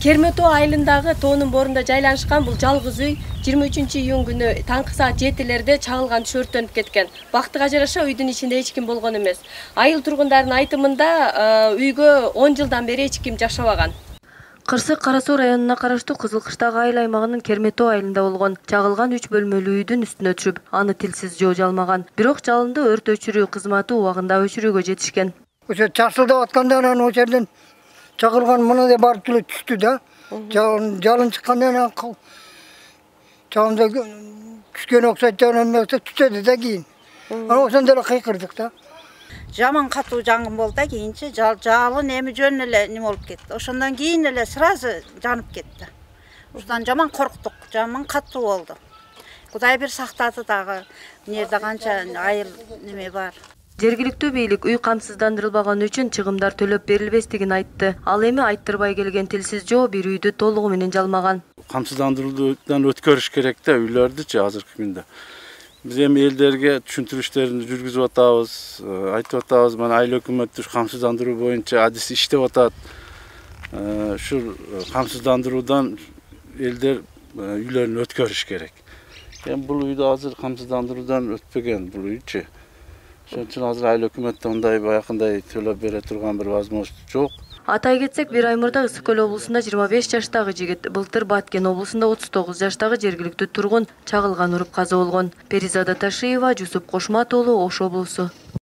Керметоо айылындагы тоонун борунда жайланышкан бул жалгыз үй 23-июнь күнү таңкы саат 7-лерде чагылган өрттөнүп кеткен. Бактыга жараша үйдүн ичинде эч ким болгон эмес. Айыл тургундарынын айтымында үйгө 10 жылдан бери эч ким жашабаган. Кырсык Кара Суу районуна караштуу Кызылкыштагы айыл аймагынын Керметоо айылында болгон. Чагылган 3 бөлмөлүү үйдүн үстүнө түшүп, аны тилсиз жөө жалмаган. Бирок жалынды өрт өчүрүү кызматы убагында өчүрүүгө жетишкен. Ошо чарсылдап аткандан анан ошол жерден чагылган мындай барып эле түштү да. Жалын чыккандан анан чагымда түшкөн окшойт анан түтөдү да кийин. Анан ошондо эле кыйкырдык да. Жаман катуу жангын болду да, кийинчи жалын эми жөн эле неме болуп кетти. Ошондон кийин эле сразу жанып кетти. Ушундан жаман корктук, жаман катуу болду. Кудай бир сактады дагы. Мынерде канча айыл неме бар. Жергиликтүү бийлик үй камсыздандырылбаганы үчүн чыгымдар төлөп берилбестигин айтты. Ал эми айттырбай келген тилсиз жөө бир үйдү толугу менен жалмаган. Камсыздандыруудан өткөрүш керек да үйлөрдүчү азыркы күндө. Биз эми элдерге түшүндүрүштөрүн жүргүзүп атабыз, айтып атабыз. Мына айыл өкмөтү камсыздандыруу боюнча адис иштеп атат. Ушул камсыздандыруудан элдер үйлөрүн өткөрүш керек. Эми бул үйдү азыр камсыздандыруудан өтпөгөн бул үйчү. Ошон үчүн азыр айыл өкмөттө мындай баягындай төлөп бере турган бир возможность жок. Атай кетсек, бир ай мурда Ысык Көл облусунда 25 жаштагы жигит, былтыр Баткен облусунда 39 жаштагы жергиликтүү тургун чагылган уруп каза болгон. Перизада Ташиева, Жусуп Кошмат уулу, Ош облусу.